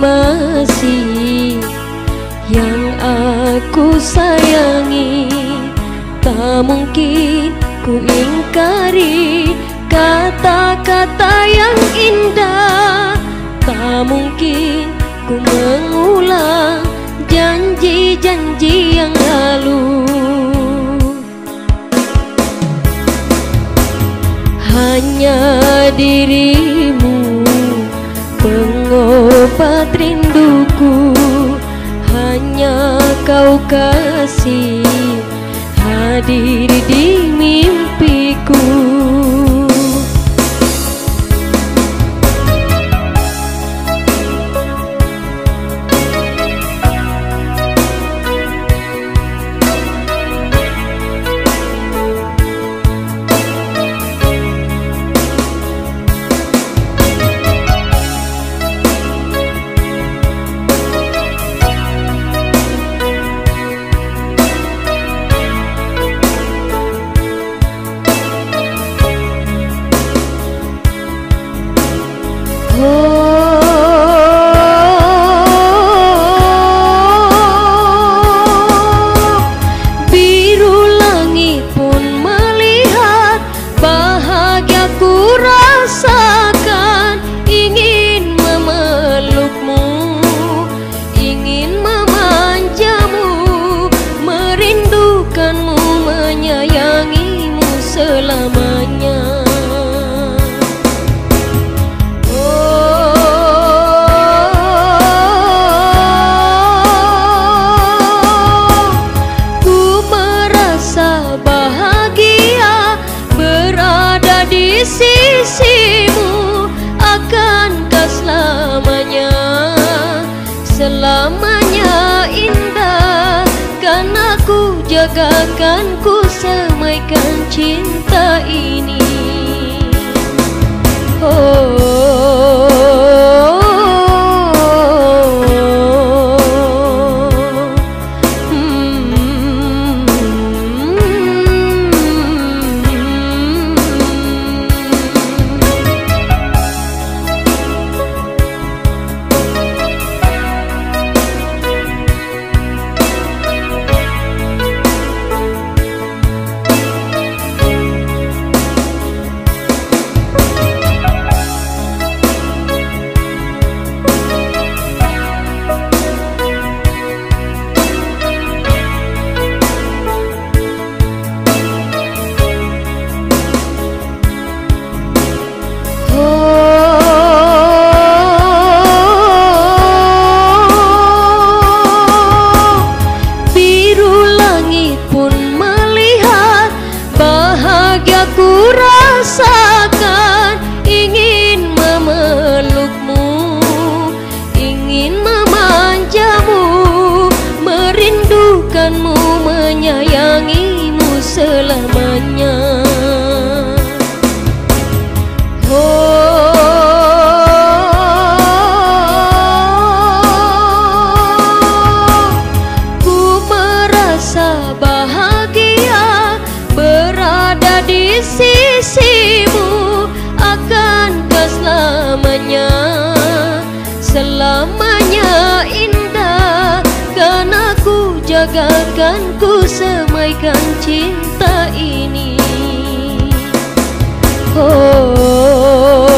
masih yang aku sayangi. Tak mungkin ku ingkari kata-kata yang indah. Tak mungkin ku mengulang janji-janji yang lalu. Hanya dirimu pengobat rinduku, hanya kau kasih hadir di mimpiku. Biru langit pun melihat bahagia ku rasakan. Ingin memelukmu, ingin memanjamu, merindukanmu, menyayangimu selamanya. Di sisimu, akankah selamanya, selamanya indah? Kan aku jagakan, ku semaikan cinta ini. Ku rasakan, ingin memelukmu, ingin memanjamu, merindukanmu, menyayangimu selamanya. Ku merasa bahagia berada di sisimu, akankah selamanya, selamanya indah? Kan aku jagakan, ku semaikan cinta ini. Oh